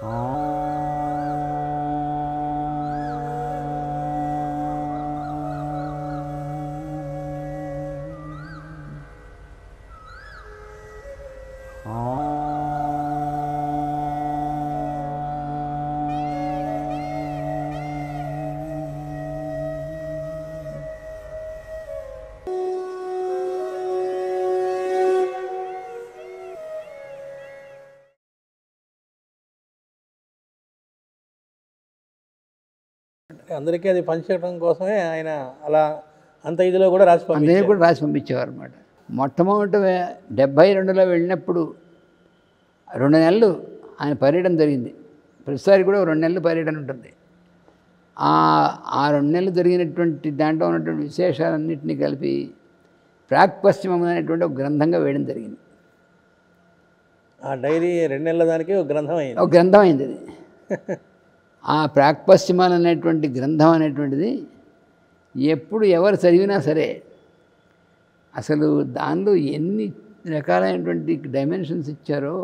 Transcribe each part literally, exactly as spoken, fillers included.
అందరికీ అది పంచడం కోసమే ఆయన అలా అంత ఇదిలో కూడా రాసి అందరినీ కూడా రాసి పంపించేవారు అనమాట. మొట్టమొదటి డెబ్భై రెండులో వెళ్ళినప్పుడు రెండు నెలలు ఆయన పర్యటన జరిగింది. ప్రతిసారి కూడా రెండు నెలలు పర్యటన ఉంటుంది. ఆ రెండు నెలలు జరిగినటువంటి దాంట్లో ఉన్నటువంటి విశేషాలన్నింటినీ కలిపి ప్రాక్ పశ్చిమం అనేటువంటి ఒక గ్రంథంగా వేయడం జరిగింది. ఆ డైరీ రెండు నెలల దానికి ఒక గ్రంథం అయింది ఒక గ్రంథం అయింది అది. ఆ ప్రాక్ పశ్చిమాలు అనేటువంటి గ్రంథం అనేటువంటిది ఎప్పుడు ఎవరు చదివినా సరే అసలు దానిలో ఎన్ని రకాలైనటువంటి డైమెన్షన్స్ ఇచ్చారో.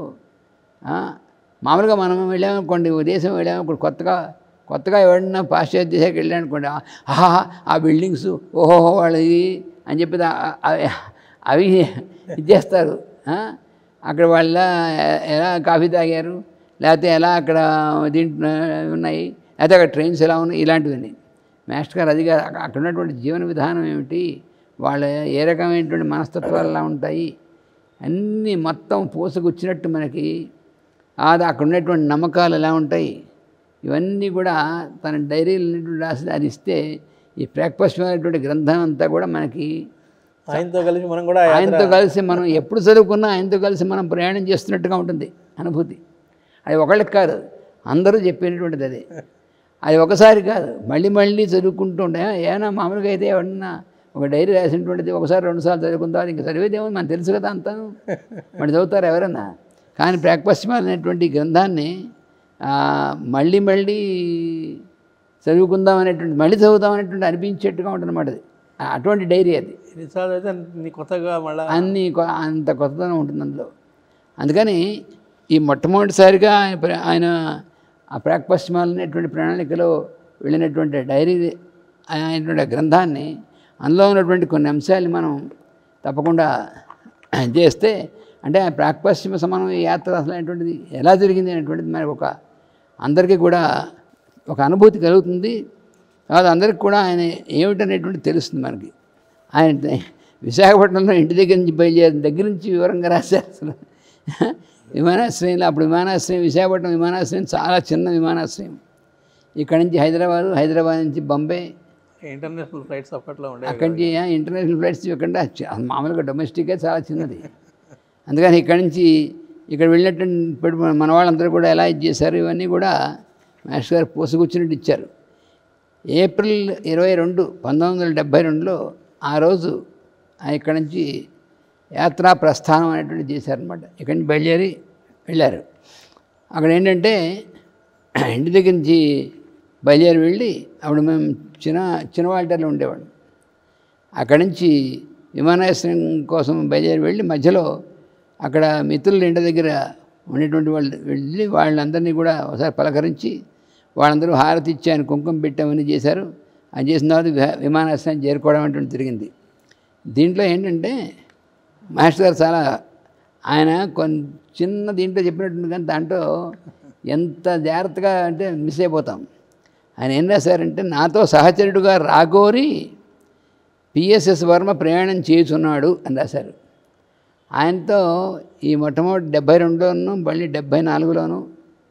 మామూలుగా మనం వెళ్ళామనుకోండి, దేశం వెళ్ళామనుకోండి, కొత్తగా కొత్తగా ఎవరైనా పాశ్చాత్య దేశానికి వెళ్ళామనుకోండి, ఆహా ఆ బిల్డింగ్స్ ఓహోహో వాళ్ళది అని చెప్పి అవి ఇచ్చేస్తారు. అక్కడ వాళ్ళ ఎలా కాఫీ తాగారు, లేకపోతే ఎలా అక్కడ దీంట్లో ఉన్నాయి, లేకపోతే అక్కడ ట్రైన్స్ ఎలా ఉన్నాయి, ఇలాంటివన్నీ. మాస్టర్ గారు అది కాదు, అక్కడ ఉన్నటువంటి జీవన విధానం ఏమిటి, వాళ్ళ ఏ రకమైనటువంటి మనస్తత్వాలు ఎలా ఉంటాయి, అన్నీ మొత్తం పూసకొచ్చినట్టు మనకి అది అక్కడ ఉన్నటువంటి నమ్మకాలు ఎలా ఉంటాయి, ఇవన్నీ కూడా తన డైరీలు రాసి అది ఇస్తే ఈ ప్రాక్పశ్చిమైనటువంటి గ్రంథం అంతా కూడా మనకి ఆయనతో కలిసి మనం కూడా ఆయనతో కలిసి మనం ఎప్పుడు చదువుకున్నా ఆయనతో కలిసి మనం ప్రయాణం చేస్తున్నట్టుగా ఉంటుంది అనుభూతి. అది ఒకళ్ళకి కాదు, అందరూ చెప్పినటువంటిది అది. అది ఒకసారి కాదు, మళ్ళీ మళ్ళీ చదువుకుంటూ ఉంటే ఏమైనా మామూలుగా అయితే ఎవరన్నా ఒక డైరీ రాసినటువంటిది ఒకసారి రెండుసార్లు చదువుకుంటాం, ఇంకా చదివేదేమో మనకు తెలుసు కదా అంతా, మరి చదువుతారు ఎవరన్నా. కానీ ప్రాక్పశ్చిమాలు అనేటువంటి గ్రంథాన్ని మళ్ళీ మళ్ళీ చదువుకుందాం అనేటువంటి మళ్ళీ చదువుదాం అనేటువంటి అనిపించేట్టుగా ఉంటుందన్నమాట. అది అటువంటి డైరీ అది. కొత్తగా మళ్ళీ అన్నీ అంత కొత్తదనం ఉంటుంది అందులో. అందుకని ఈ మొట్టమొదటిసారిగా ఆయన ఆయన ఆ ప్రాక్పశ్చిమాలు అనేటువంటి ప్రణాళికలో వెళ్ళినటువంటి డైరీ అయినటువంటి గ్రంథాన్ని, అందులో ఉన్నటువంటి కొన్ని అంశాలు మనం తప్పకుండా చేస్తే, అంటే ప్రాక్పశ్చిమ సమన్వయ యాత్ర అసలు అనేటువంటిది ఎలా జరిగింది అనేటువంటిది మనకు ఒక అందరికీ కూడా ఒక అనుభూతి కలుగుతుంది. తర్వాత అందరికి కూడా ఆయన ఏమిటనేటువంటి తెలుస్తుంది మనకి. ఆయన విశాఖపట్నంలో ఇంటి దగ్గర నుంచి బయలుదేరిన దగ్గర నుంచి వివరంగా రాశారు. అసలు విమానాశ్రయంలో, అప్పుడు విమానాశ్రయం విశాఖపట్నం విమానాశ్రయం చాలా చిన్న విమానాశ్రయం. ఇక్కడ నుంచి హైదరాబాద్, హైదరాబాద్ నుంచి బాంబే ఇంటర్నేషనల్ ఫ్లైట్స్ అప్పట్లో ఉండే, అక్కడి నుంచి ఇంటర్నేషనల్ ఫ్లైట్స్ ఇవ్వకుండా మామూలుగా డొమెస్టిక్గా చాలా చిన్నది. అందుకని ఇక్కడి నుంచి ఇక్కడ వెళ్ళినట్టు మన వాళ్ళందరూ కూడా ఎలా ఇది చేశారు, ఇవన్నీ కూడా మాస్టర్ గారు పోసుకొచ్చినట్టు ఇచ్చారు. ఏప్రిల్ ఇరవై రెండు పంతొమ్మిది వందల డెబ్భై రెండులో ఆ రోజు ఇక్కడి నుంచి యాత్రా ప్రస్థానం అనేటువంటి చేశారనమాట. ఇక్కడి నుంచి బయలుదేరి వెళ్ళారు. అక్కడ ఏంటంటే ఇంటి దగ్గర నుంచి బయలుదేరి వెళ్ళి, అప్పుడు మేము చిన్న చిన్నవాల్టర్లో ఉండేవాళ్ళం. అక్కడి నుంచి విమానాశ్రయం కోసం బయలుదేరి వెళ్ళి మధ్యలో అక్కడ మిత్రుల ఇంటి దగ్గర ఉండేటువంటి వాళ్ళు వెళ్ళి వాళ్ళందరినీ కూడా ఒకసారి పలకరించి వాళ్ళందరూ హారతి ఇచ్చి ఆయన కుంకుమ పెట్టామని చేశారు. అది చేసిన తర్వాత విమానాశ్రయం చేరుకోవడం అంటే జరిగింది. దీంట్లో ఏంటంటే మాస్టర్ గారు చాలా ఆయన కొన్ని చిన్న దీంట్లో చెప్పినట్టుంది, కానీ దాంట్లో ఎంత జాగ్రత్తగా అంటే మిస్ అయిపోతాం. ఆయన ఏం రాశారంటే, నాతో సహచరుడుగా రాగోరి పిఎస్ఎస్ వర్మ ప్రయాణం చేస్తున్నాడు అని రాశారు. ఆయనతో ఈ మొట్టమొదటి డెబ్భై రెండులోను మళ్ళీ డెబ్భై నాలుగులోను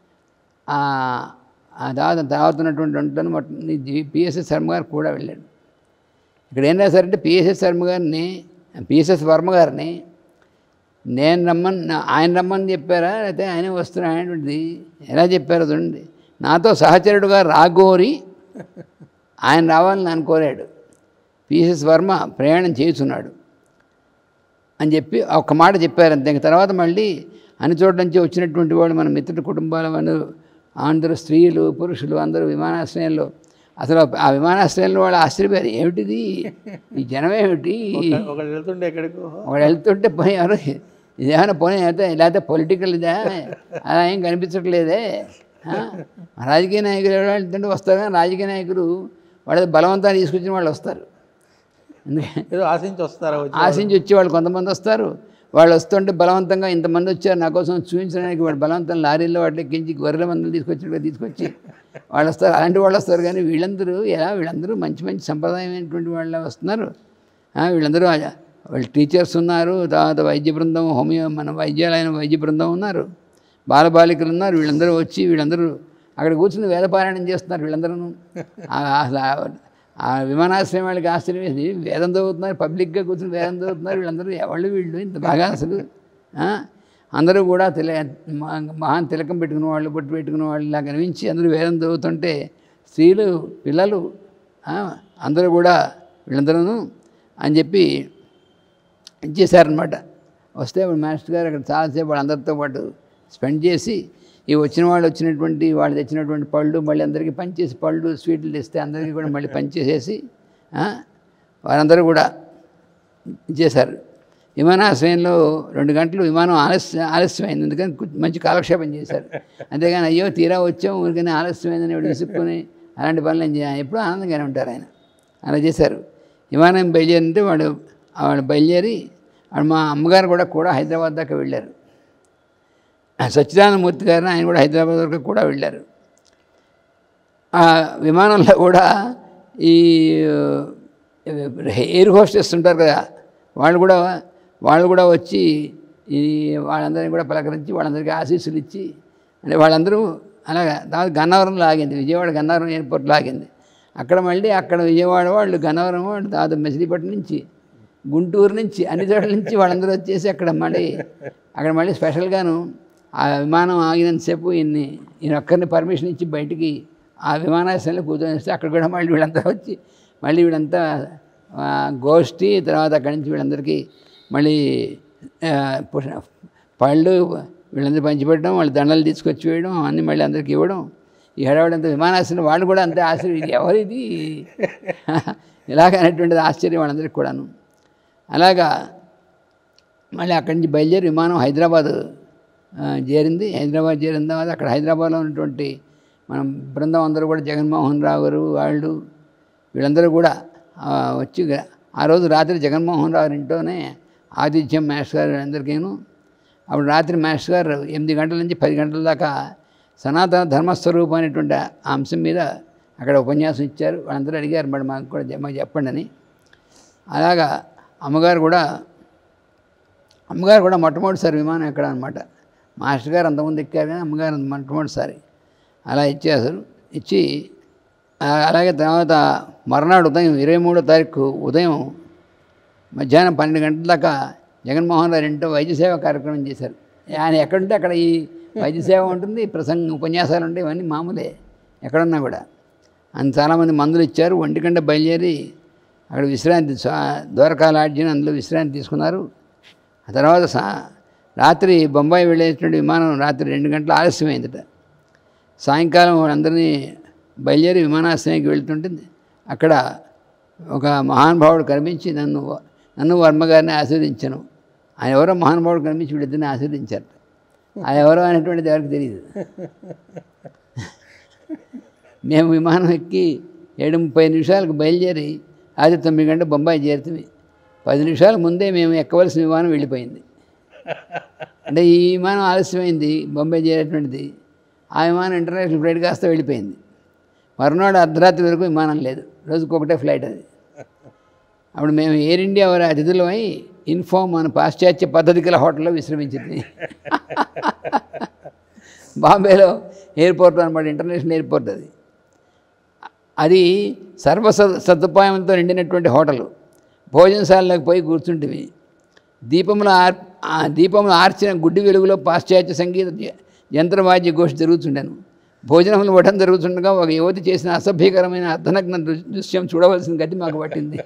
తర్వాత తర్వాత ఉన్నటువంటి రెండులోను మొత్తం పిఎస్ఎస్ వర్మ గారు కూడా వెళ్ళాడు. ఇక్కడ ఏం రాశారంటే, పిఎస్ఎస్ వర్మ గారిని పిఎస్ఎస్ వర్మ గారిని నేను రమ్మని ఆయన రమ్మని చెప్పారా, లేకపోతే ఆయనే వస్తున్నా అనేటువంటిది ఎలా చెప్పారో చూడండి. నాతో సహచరుడుగా రాగోరి ఆయన రావాలని ఆయన కోరాడు, పిఎస్ఎస్ వర్మ ప్రయాణం చేస్తున్నాడు అని చెప్పి ఒక మాట చెప్పారు అంతే. తర్వాత మళ్ళీ అన్ని చోట్ల నుంచి వచ్చినటువంటి వాళ్ళు మన మిత్రుల కుటుంబాల వాళ్ళు అందరూ స్త్రీలు పురుషులు అందరూ విమానాశ్రయంలో, అసలు ఆ విమానాశ్రయంలో వాళ్ళు ఆశ్చర్యపోయారు, ఏమిటిది ఈ జనం ఏమిటి, ఒకళ్ళు వెళ్తుంటే ఎక్కడికో ఒకళ్ళు వెళ్తుంటే పోయారు, ఇదేమైనా పోనీ అయితే లేకపోతే పొలిటికల్ ఇదే అలా ఏం కనిపించట్లేదే రాజకీయ నాయకులు ఎవరంటే వస్తారు, కానీ రాజకీయ నాయకులు వాళ్ళ బలవంతాన్ని తీసుకొచ్చిన వాళ్ళు వస్తారు. ఎందుకంటే ఏదో ఆశించి వస్తారా? ఆశించి వచ్చేవాళ్ళు కొంతమంది వస్తారు. వాళ్ళు వస్తుంటే బలవంతంగా ఇంతమంది వచ్చారు నా కోసం చూపించడానికి వాళ్ళు బలవంతం లారీల్లో వాటికి ఎక్కించి గొర్రెల మందులు తీసుకొచ్చినట్టుగా తీసుకొచ్చి వాళ్ళు వస్తారు. అలాంటి వాళ్ళు వస్తారు. కానీ వీళ్ళందరూ ఎలా వీళ్ళందరూ మంచి మంచి సంప్రదాయమైనటువంటి వాళ్ళు వస్తున్నారు. వీళ్ళందరూ వాళ్ళు టీచర్స్ ఉన్నారు, తర్వాత వైద్య బృందం, హోమియో మన వైద్యాలయం వైద్య బృందం ఉన్నారు, బాలబాలికలు ఉన్నారు. వీళ్ళందరూ వచ్చి వీళ్ళందరూ అక్కడ కూర్చుని వేదపారాయణం చేస్తున్నారు. వీళ్ళందరూ ఆ విమానాశ్రయం వాళ్ళకి ఆశ్చర్యం వేసి వేదం చదువుతున్నారు, పబ్లిక్గా కూర్చుని వేదం చదువుతున్నారు. వీళ్ళందరూ ఎవళ్ళు వీళ్ళు ఇంత బాగా అసలు అందరూ కూడా తిల మహాన్ తిలకం పెట్టుకున్న వాళ్ళు, బొట్టు పెట్టుకున్న వాళ్ళు ఇలా కనిపించి అందరూ వేదం చదువుతుంటే స్త్రీలు పిల్లలు అందరూ కూడా వీళ్ళందరూ అని చెప్పి ఇచ్చేసారనమాట. వస్తే ఇప్పుడు మాస్టర్ గారు అక్కడ చాలాసేపు వాళ్ళందరితో పాటు స్పెండ్ చేసి ఈ వచ్చిన వాళ్ళు వచ్చినటువంటి వాళ్ళు తెచ్చినటువంటి పళ్ళు మళ్ళీ అందరికీ పనిచేసి పళ్ళు స్వీట్లు తెస్తే అందరికీ కూడా మళ్ళీ పనిచేసేసి వారందరూ కూడా చేశారు. విమానాశ్రయంలో రెండు గంటలు విమానం ఆలస్యం ఆలస్యమైంది, అందుకని మంచి కాలక్షేపం చేశారు. అంతేగాని అయ్యో తీరా వచ్చాం ఊరికనే ఆలస్యమైందని వాడు విసుక్కుని అలాంటి పనులు ఏం చేయాలి, ఎప్పుడూ ఆనందంగానే ఉంటారు ఆయన. అలా చేశారు. విమానం బయలుదేరింటే వాడు వాడు బయలుదేరి వాడు మా అమ్మగారు కూడా కూడా హైదరాబాద్ దాకా వెళ్ళారు. సచ్చిదానందమూర్తి గారిని ఆయన కూడా హైదరాబాద్ వరకు కూడా వెళ్ళారు. ఆ విమానంలో కూడా ఈ ఎయిర్ హోస్టెస్ ఉంటారు కదా, వాళ్ళు కూడా వాళ్ళు కూడా వచ్చి ఈ వాళ్ళందరినీ కూడా పలకరించి వాళ్ళందరికీ ఆశీస్సులు ఇచ్చి అంటే వాళ్ళందరూ అలాగా తర్వాత గన్నవరంలో ఆగింది, విజయవాడ గన్నవరం ఎయిర్పోర్ట్లో ఆగింది. అక్కడ మళ్ళీ అక్కడ విజయవాడ వాళ్ళు గన్నవరం వాళ్ళు తర్వాత మచిలీపట్నం నుంచి గుంటూరు నుంచి అన్ని చోట్ల నుంచి వాళ్ళందరూ వచ్చేసి అక్కడ మళ్ళీ అక్కడ మళ్ళీ స్పెషల్గాను ఆ విమానం ఆగినంతసేపు ఈయన్ని ఈయన ఒక్కరిని పర్మిషన్ ఇచ్చి బయటికి ఆ విమానాశ్రయంలో కూర్చొని అక్కడ కూడా మళ్ళీ వీళ్ళంతా వచ్చి మళ్ళీ వీళ్ళంతా గోష్ఠి తర్వాత అక్కడి నుంచి వీళ్ళందరికీ మళ్ళీ పళ్ళు వీళ్ళందరూ పంచిపెట్టడం, వాళ్ళు దండలు తీసుకొచ్చి వేయడం అన్నీ మళ్ళీ అందరికీ ఇవ్వడం. ఈ హడావుడంతా విమానాశ్రయం వాళ్ళు కూడా అంతే ఆశ్చర్యం, ఎవరిది ఇలాగ అనేటువంటిది ఆశ్చర్యం వాళ్ళందరికీ కూడాను. అలాగా మళ్ళీ అక్కడి నుంచి బయలుదేరి విమానం హైదరాబాద్ చేరింది. హైదరాబాద్ చేరిన తర్వాత అక్కడ హైదరాబాద్లో ఉన్నటువంటి మనం బృందం అందరూ కూడా జగన్మోహన్ రావు గారు వాళ్ళు వీళ్ళందరూ కూడా వచ్చి ఆ రోజు రాత్రి జగన్మోహన్ రావు ఇంట్లోనే ఆతిథ్యం మాస్టర్ గారు అందరికీను. అప్పుడు రాత్రి మాస్టర్ గారు ఎనిమిది గంటల నుంచి పది గంటల దాకా సనాతన ధర్మస్వరూపం అనేటువంటి ఆ అంశం మీద అక్కడ ఉపన్యాసం ఇచ్చారు. వాళ్ళందరూ అడిగారు మరి మాకు కూడా మాకు చెప్పండి అని. అలాగా అమ్మగారు కూడా అమ్మగారు కూడా మొట్టమొదటిసారి విమానం ఎక్కడ అనమాట. మాస్టర్ గారు అంతకుముందు ఎక్కారు కానీ అమ్మగారు మొట్టమొదటిసారి అలా ఇచ్చేసారు. ఇచ్చి అలాగే తర్వాత మర్నాడు ఉదయం ఇరవై మూడో తారీఖు ఉదయం మధ్యాహ్నం పన్నెండు గంటల దాకా జగన్మోహన్ రావు ఇంటో వైద్య సేవ కార్యక్రమం చేశారు. ఆయన ఎక్కడుంటే అక్కడ ఈ వైద్య సేవ ఉంటుంది, ప్రసంగ ఉపన్యాసాలు ఉంటాయి, ఇవన్నీ మామూలే ఎక్కడున్నా కూడా. అని చాలామంది మందులు ఇచ్చారు. ఒంటి గంట బయలుదేరి అక్కడ విశ్రాంతి ద్వారకా లాడ్జిని అందులో విశ్రాంతి తీసుకున్నారు. ఆ తర్వాత సా రాత్రి బొంబాయి వెళ్ళేటువంటి విమానం రాత్రి రెండు గంటల ఆలస్యమైందట. సాయంకాలం వాళ్ళందరినీ బయలుదేరి విమానాశ్రయానికి వెళ్తుంటుంది. అక్కడ ఒక మహానుభావుడు కనిపించి నన్ను నన్ను వర్మ గారిని ఆశీర్వదించాను. ఆయన ఎవరో మహానుభావుడు కనిపించి వీళ్ళిద్దరిని ఆశీర్వదించారు. ఆయన ఎవరో అనేటువంటిది ఎవరికి తెలియదు. మేము విమానం ఎక్కి ఏడు ముప్పై నిమిషాలకు బయలుదేరి రాత్రి తొమ్మిది గంటల బొంబాయి చేరుతుంది. పది నిమిషాల ముందే మేము ఎక్కవలసిన విమానం వెళ్ళిపోయింది. అంటే ఈ విమానం ఆలస్యమైంది బొంబాయి చేరేటువంటిది. ఆ విమానం ఇంటర్నేషనల్ ఫ్లైట్ కాస్త వెళ్ళిపోయింది. మరునాడు అర్ధరాత్రి వరకు విమానం లేదు, రోజుకు ఒకటే ఫ్లైట్ అది. అప్పుడు మేము ఎయిర్ ఇండియా వారి అతిథులమై ఇన్ఫామ్ అని పాశ్చాత్య పద్ధతి గల హోటల్లో విశ్రమించింది. బాంబేలో ఎయిర్పోర్ట్ అనమాట, ఇంటర్నేషనల్ ఎయిర్పోర్ట్ అది. అది సర్వ సదుపాయంతో నిండినటువంటి హోటలు. భోజనశాలలోకి పోయి కూర్చుంటివి. దీపంలో ఆర్ దీపంలో ఆర్చిన గుడ్డి వెలుగులో పాశ్చాత్య సంగీత యంత్రవాద్య గోష్ఠి జరుగుతుండాను. భోజనములు వడం జరుగుతుండగా ఒక యువతి చేసిన అసభ్యకరమైన అర్ధనగ్న దృశ్యం చూడవలసిన గతి మాకు పట్టింది.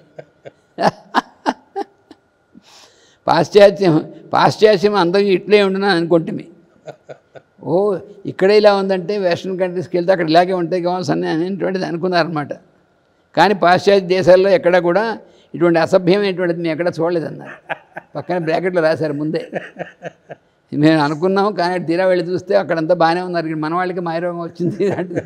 పాశ్చాత్యం పాశ్చాత్యం అందరికీ ఇట్లే ఉండునా అనుకుంటుంది. ఓ ఇక్కడే ఇలా ఉందంటే వెస్ట్రన్ కంట్రీస్కి వెళ్తే అక్కడ ఇలాగే ఉంటాయి కావాల్సి అని అనేటువంటిది అనుకున్నారన్నమాట. కానీ పాశ్చాత్య దేశాల్లో ఎక్కడ కూడా ఇటువంటి అసభ్యమైనటువంటిది మేము ఎక్కడ చూడలేదన్నారు. పక్కన బ్రాకెట్లో రాశారు ముందే. మేము అనుకున్నాము, కానీ తీరా వెళ్ళి చూస్తే అక్కడంతా బాగానే ఉన్నారు. మన వాళ్ళకి మాయరోగం వచ్చింది.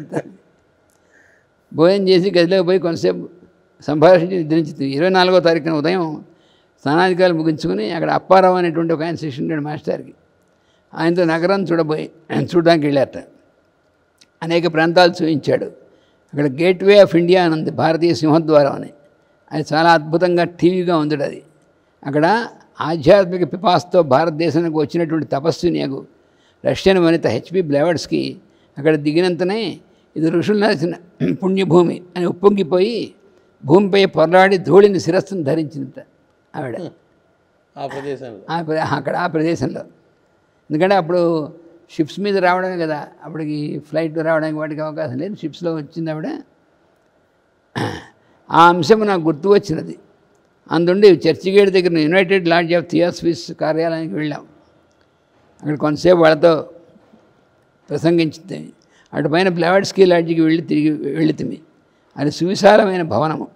భోజనం చేసి గదిలోకి పోయి కొంతసేపు సంభాషించి నిద్రించింది. ఇరవై నాలుగో తారీఖున ఉదయం స్నానాధికారులు ముగించుకుని అక్కడ అప్పారావు అనేటువంటి ఒక ఆయన శిష్యుడు ఉంటాడు మాస్టర్కి. ఆయనతో నగరం చూడబోయి చూడడానికి వెళ్ళారట. అనేక ప్రాంతాలు చూపించాడు. అక్కడ గేట్వే ఆఫ్ ఇండియా అని ఉంది, భారతీయ సింహద్వారం అని. అది చాలా అద్భుతంగా టీవీగా ఉంది. అది అక్కడ ఆధ్యాత్మిక పిపాస్తో భారతదేశానికి వచ్చినటువంటి తపస్వినియగు రష్యన్ వనిత హెచ్పి బ్లెవడ్స్కి అక్కడ దిగినంతనే ఇది ఋషులు నడిచిన పుణ్యభూమి అని ఉప్పొంగిపోయి భూమిపై పొరలాడి ధూళిని శిరస్సును ధరించిందట ఆవిడ ఆ ప్రదేశంలో. అక్కడ ఆ ప్రదేశంలో. ఎందుకంటే అప్పుడు షిప్స్ మీద రావడమే కదా, అప్పటికి ఫ్లైట్ రావడానికి వాటికి అవకాశం లేదు. షిప్స్లో వచ్చింది ఆవిడ. ఆ అంశం నాకు గుర్తు వచ్చినది. అందుండి చర్చిగేట్ దగ్గర యునైటెడ్ లాడ్జ్ ఆఫ్ థియోసఫీస్ కార్యాలయానికి వెళ్ళాం. అక్కడ కొంతసేపు వాళ్ళతో ప్రసంగించింది. అటు పైన బ్లెవడ్స్కీ లాడ్జికి వెళ్ళి తిరిగి వెళితిమి. అది సువిశాలమైన భవనము.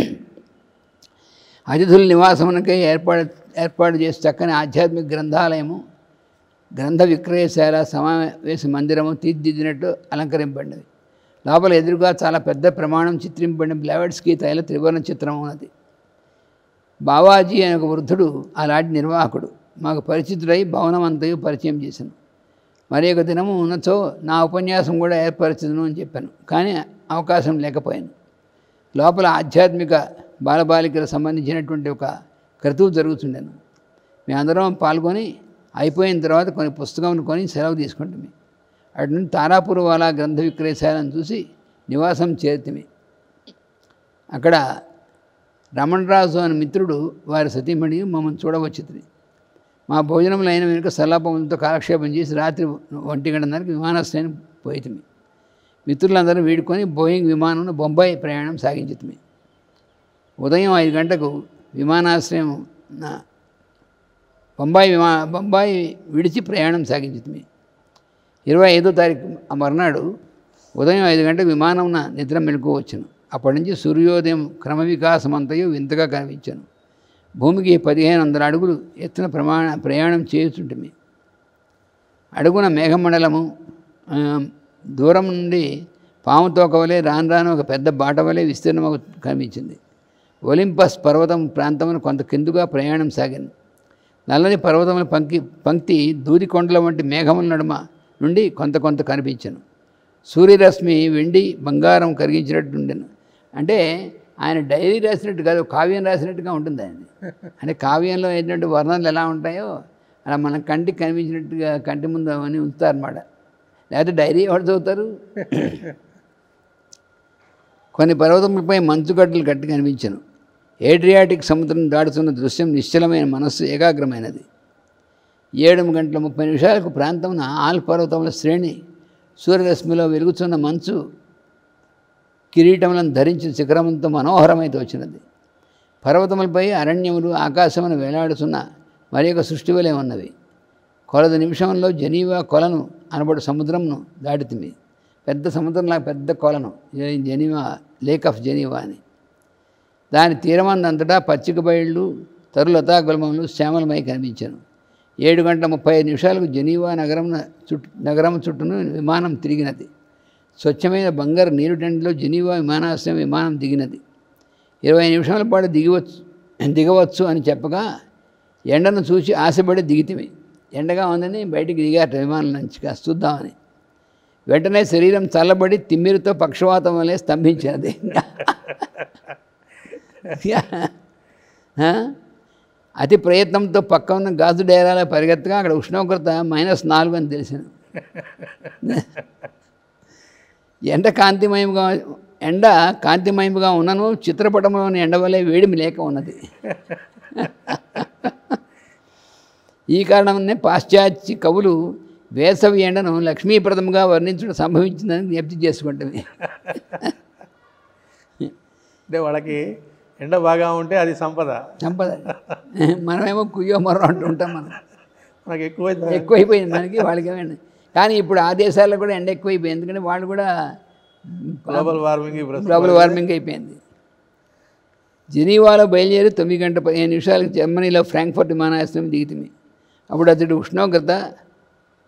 అతిథుల నివాసమునకై ఏర్పాటు ఏర్పాటు చేసి చక్కని ఆధ్యాత్మిక గ్రంథాలయము, గ్రంథ విక్రయశాల, సమావేశ మందిరము తీర్చిదిద్దినట్టు అలంకరింపబడినవి. లోపల ఎదురుగా చాలా పెద్ద ప్రమాణం చిత్రింపబడిన బ్లెవడ్స్కీ తైల త్రివర్ణ చిత్రం ఉన్నది. బావాజీ అనే ఒక వృద్ధుడు ఆ లాడ్జి నిర్వాహకుడు మాకు పరిచితుడై భవనం అంతయు పరిచయం చేశాను. మరి ఒక దినము ఉన్నచో నా ఉపన్యాసం కూడా ఏర్పరచదును అని చెప్పాను. కానీ అవకాశం లేకపోయాను. లోపల ఆధ్యాత్మిక బాలబాలికలకు సంబంధించినటువంటి ఒక క్రతువు జరుగుతుండేను. మేమందరం పాల్గొని అయిపోయిన తర్వాత కొన్ని పుస్తకం కొని సెలవు తీసుకుంటాము. అటు నుండి తారాపూర్ వాలా గ్రంథ విక్రయశాలను చూసి నివాసం చేరుతిమి. అక్కడ రమణరాజు అనే మిత్రుడు వారి సతీమణి మమ్మల్ని చూడవచ్చుతుంది. మా భోజనములు అయిన వెనుక సల్లాపములతో కాలక్షేపం చేసి రాత్రి ఒంటి గంటన్నరకి విమానాశ్రయం పోయితిమి. మిత్రులందరూ వీడుకొని బోయింగ్ విమానంలో బొంబాయి ప్రయాణం సాగించుతుంది. ఉదయం ఐదు గంటలకు విమానాశ్రయం బొంబాయి విమా బొంబాయి విడిచి ప్రయాణం సాగించుతుంది. ఇరవై ఐదో తారీఖు ఆ మర్నాడు ఉదయం ఐదు గంటలకు విమానం నిద్ర మెలకు వచ్చాను. అప్పటి నుంచి సూర్యోదయం క్రమ వికాసం అంతయు వింతగా కనిపించాను. భూమికి పదిహేను వందల అడుగులు ఎత్తున ప్రమాణ ప్రయాణం చేయుచుంటుంది. అడుగున మేఘమండలము, దూరం నుండి పాము తోక వలె రాను రాను ఒక పెద్ద బాట వలె విస్తీర్ణము కనిపించింది. ఒలింపస్ పర్వతం ప్రాంతమును కొంత కిందుగా ప్రయాణం సాగింది. నల్లని పర్వతముల పంక్తి పంక్తి దూది కొండల వంటి మేఘముల నడుమ నుండి కొంత కొంత కనిపించను. సూర్యరశ్మి వెండి బంగారం కరిగించినట్టు ఉండెను. అంటే ఆయన డైరీ రాసినట్టు కాదు, కావ్యం రాసినట్టుగా ఉంటుంది ఆయన. అంటే కావ్యంలో ఏంటంటే వర్ణనలు ఎలా ఉంటాయో అలా మన కంటికి కనిపించినట్టుగా కంటి ముందు అవన్నీ ఉంచుతారన్నమాట. లేకపోతే డైరీ ఎవరు చదువుతారు? కొన్ని పర్వతములపై మంచుగడ్డలు గట్టి కనిపించను. ఏడ్రియాటిక్ సముద్రం దాడుతున్న దృశ్యం నిశ్చలమైన మనస్సు ఏకాగ్రమైనది. ఏడు గంటల ముప్పై నిమిషాలకు ప్రాంతమున ఆల్ పర్వతముల శ్రేణి సూర్యరశ్మిలో వెలుగుతున్న మంచు కిరీటములను ధరించిన శిఖరములతో మనోహరమైతే వచ్చినది. పర్వతములపై అరణ్యములు ఆకాశమును వేలాడుతున్న మరి ఒక సృష్టి వలె ఉన్నవి. కొలది నిమిషంలో జెనీవా కొలను అనబడు సముద్రంను దాటితిమి. పెద్ద సముద్రంలా పెద్ద కొలను జెనీవా, లేక్ ఆఫ్ జెనీవా అని. దాని తీరమందంతటా పచ్చిక బయళ్ళు, తరులతా గుల్మములు శ్యామలమై కనిపించాను. ఏడు గంటల ముప్పై ఐదు నిమిషాలకు జెనీవా నగరం చుట్టూ నగరం చుట్టూను విమానం తిరిగినది. స్వచ్ఛమైన బంగారు నీరుటెండలో జెనీవా విమానాశ్రయం విమానం దిగినది. ఇరవై నిమిషాల పాటు దిగవచ్చు దిగవచ్చు అని చెప్పగా ఎండను చూసి ఆశపడి దిగితిమి. ఎండగా ఉందని బయటికి దిగాట విమానం నుంచి కాస్త చూద్దామని. వెంటనే శరీరం చల్లబడి తిమ్మిరితో పక్షవాతం వలె స్తంభించినది. అతి ప్రయత్నంతో పక్క ఉన్న గాజు డేరాలో పరిగెత్తగా అక్కడ ఉష్ణోగ్రత మైనస్ నాలుగు అని తెలిసాను. ఎండ కాంతిమయంగా ఎండ కాంతిమయంగా ఉన్నను చిత్రపటంలోని ఎండ వలె వేడిమి లేక ఉన్నది. ఈ కారణంనే పాశ్చాత్య కవులు వేసవి ఎండను లక్ష్మీప్రదంగా వర్ణించడం సంభవించిందని జ్ఞప్తి చేసుకుంటుంది. అంటే వాళ్ళకి ఎండ బాగా ఉంటే అది సంపద సంపద మనమేమో కుయ్యో మరో అంటుంటాం. మనం మనకి ఎక్కువ ఎక్కువైపోయింది మనకి, వాళ్ళకి ఏమైంది. కానీ ఇప్పుడు ఆ దేశాల్లో కూడా ఎండ ఎక్కువైపోయింది. ఎందుకంటే వాళ్ళు కూడా గ్లోబల్ వార్మింగ్ గ్లోబల్ వార్మింగ్ అయిపోయింది. జెనీవాలో బయలుదేరి తొమ్మిది గంటల పదిహేను నిమిషాలకు జర్మనీలో ఫ్రాంక్ఫర్ట్ విమానాశ్రయం దిగుతుంది. అప్పుడు అతడి ఉష్ణోగ్రత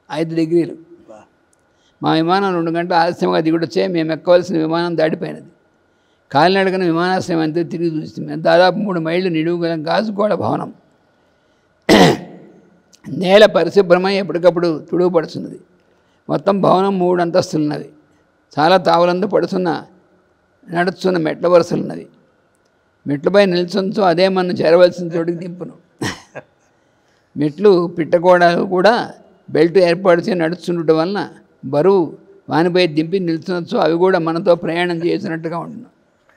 ఐదు డిగ్రీలు. మా విమానం రెండు గంటలు ఆలస్యంగా దిగుడొచ్చే మేము ఎక్కవలసిన విమానం దాటిపోయినది. కాలినడకన విమానాశ్రయం అంతా తిరిగి చూస్తుంది. దాదాపు మూడు మైళ్ళు నిడువు గల గాజుగోడ భవనం. నేల పరిశుభ్రమై ఎప్పటికప్పుడు తుడుగుపడుతున్నది. మొత్తం భవనం మూడు అంతస్తులున్నవి. చాలా తావులందు పడుతున్న నడుస్తున్న మెట్ల వరుసలున్నవి. మెట్లపై నిల్చుంచు అదే మనం చేరవలసిన చోటికి దింపును. మెట్లు పిట్టకోడాలు కూడా బెల్ట్ ఏర్పాటు చేసి నడుస్తుండటం వలన బరువు వానిపై దింపి నిల్చునొచ్చు, అవి కూడా మనతో ప్రయాణం చేసినట్టుగా ఉంటున్నాం.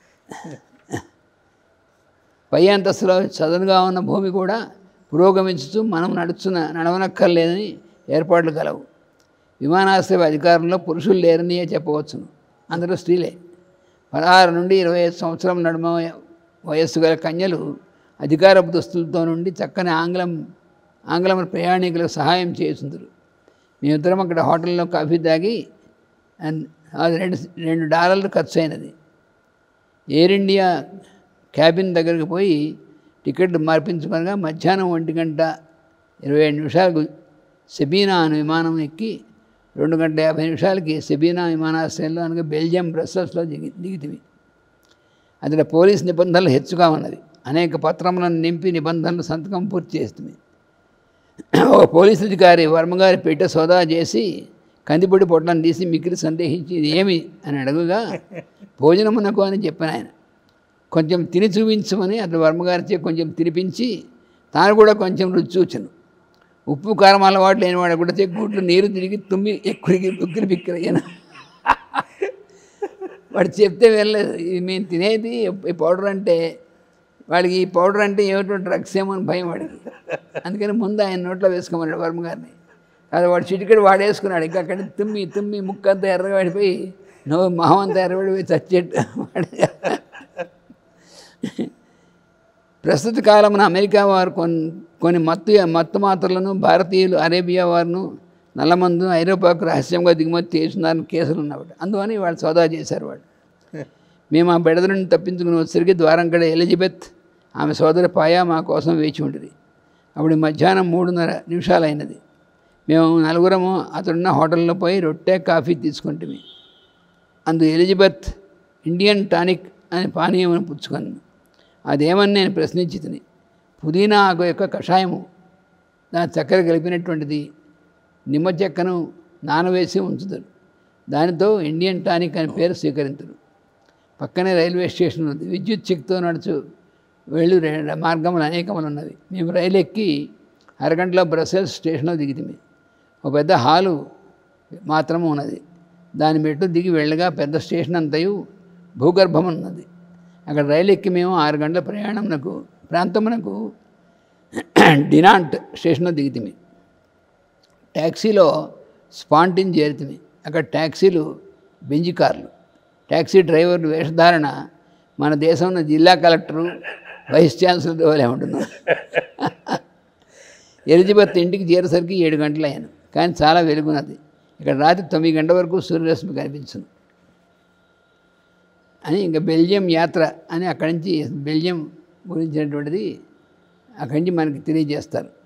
పై అంతస్తులో చదునుగా ఉన్న భూమి కూడా పురోగమించుతూ మనం నడుచున్న నడవనక్కర్లేదని ఏర్పాట్లు కలవు. విమానాశ్రయ అధికారంలో పురుషులు లేరని చెప్పవచ్చును, అందరూ స్త్రీలే. పదహారు నుండి ఇరవై ఐదు సంవత్సరం నడుమ వయస్సు గల కన్యలు అధికారపు దుస్తులతో నుండి చక్కని ఆంగ్లం ఆంగ్లం ప్రయాణికులకు సహాయం చేస్తుందరు. మేమిద్దరం అక్కడ హోటల్లో కాఫీ తాగి అది రెండు రెండు డాలర్లు ఖర్చు అయినది. ఎయిర్ ఇండియా క్యాబిన్ దగ్గరికి పోయి టికెట్లు మార్పించుకోనగా మధ్యాహ్నం ఒంటి గంట ఇరవై ఐదు నిమిషాలకు సెబీనా అనే విమానం ఎక్కి రెండు గంట యాభై నిమిషాలకి సెబీనా విమానాశ్రయంలో అనగా బెల్జియం బ్రస్సెల్స్లో దిగి దిగితివి. అతడి పోలీస్ నిబంధనలు హెచ్చుగా ఉన్నది. అనేక పత్రములను నింపి నిబంధనలు సంతకం పూర్తి చేస్తుంది. ఒక పోలీసు అధికారి వర్మగారి పెట్టె సోదా చేసి కందిపొడి పొట్లను తీసి మిక్కిలి సందేహించి ఇది ఏమి అని అడుగుగా భోజనమునకు అని చెప్పిన ఆయన. కొంచెం తిని చూపించమని అతను వర్మగారిచే కొంచెం తినిపించి తాను కూడా కొంచెం రుచి చూచను. ఉప్పు కారం అలవాటు లేనివాడు కూడా చెక్కుట్లు నీరు తిరిగి తుమ్మి ఎక్కుడికి ఉక్కిరి బిక్కిరి అయ్యాను. వాడు చెప్తే వెళ్ళలేదు. ఇది మేము తినేది ఈ పౌడర్ అంటే వాడికి ఈ పౌడర్ అంటే ఏమిటో డ్రగ్స్ ఏమో అని భయం వాడికి. అందుకని ముందు ఆయన నోట్లో వేసుకోమన్నాడు వర్మగారిని. అది వాడు చిటికెడు వాడేసుకున్నాడు. ఇంకా అక్కడ తుమ్మి తుమ్మి ముక్కంతా ఎర్రగా పడిపోయి నువ్వు మొహం అంతా ఎర్రబడిపోయి చచ్చేట్టు. ప్రస్తుత కాలమున అమెరికా వారు కొన్ని కొన్ని మత్తు మత్తు మాత్రలను భారతీయులు అరేబియా వారును నల్లమందు ఐరోపాకు రహస్యంగా దిగుమతి చేస్తున్నారని కేసులు ఉన్నవాడు. అందువని వాళ్ళు సోదా చేశారు. వాళ్ళు మేము ఆ బెడద నుండి తప్పించుకుని వచ్చరికి ద్వారం కడ ఎలిజబెత్ ఆమె సోదరి పాయా మా కోసం వేచి ఉండేది. అప్పుడు మధ్యాహ్నం మూడున్నర నిమిషాలు అయినది. మేము నలుగురము అతడున్న హోటల్లో పోయి రొట్టె కాఫీ తీసుకుంటుంది. అందు ఎలిజబెత్ ఇండియన్ టానిక్ అని పానీయం పుచ్చుకున్నాను. అదేమని నేను ప్రశ్నించి తిని పుదీనా ఆకు యొక్క కషాయము దాని చక్కెర కలిపినటువంటిది నిమ్మ చెక్కను నానవేసి ఉంచుతారు. దానితో ఇండియన్ టానిక్ అని పేరు స్వీకరించరు. పక్కనే రైల్వే స్టేషన్ ఉంది. విద్యుత్ శక్తితో నడుచు వెళ్ళు మార్గములు అనేకములు ఉన్నవి. మేము రైలు ఎక్కి అరగంటలో బ్రసెల్స్ స్టేషన్లో దిగితిమి. ఒక పెద్ద హాలు మాత్రము ఉన్నది. దాని మెట్టు దిగి వెళ్ళగా పెద్ద స్టేషన్ అంతయు భూగర్భం ఉన్నది. అక్కడ రైలు ఎక్కి మేము ఆరు గంటల ప్రయాణమునకు ప్రాంతమునకు డినాంట్ స్టేషన్లో దిగితిమి. ట్యాక్సీలో స్పాంటిన్ చేరితిమి. అక్కడ ట్యాక్సీలు బెంజి కార్లు. ట్యాక్సీ డ్రైవర్లు వేషధారణ మన దేశంలో జిల్లా కలెక్టరు వైస్ ఛాన్సలర్ వలె ఉంటున్నాం. ఎలిజబెత్ ఇంటికి చేరేసరికి ఏడు గంటలు అయ్యాను. కానీ చాలా వెలుగున్నది. ఇక్కడ రాత్రి తొమ్మిది గంటల వరకు సూర్యరశ్మి కనిపించును అని ఇంకా బెల్జియం యాత్ర అని అక్కడి నుంచి బెల్జియం గురించినటువంటిది అక్కడి నుంచి మనకి తెలియజేస్తారు.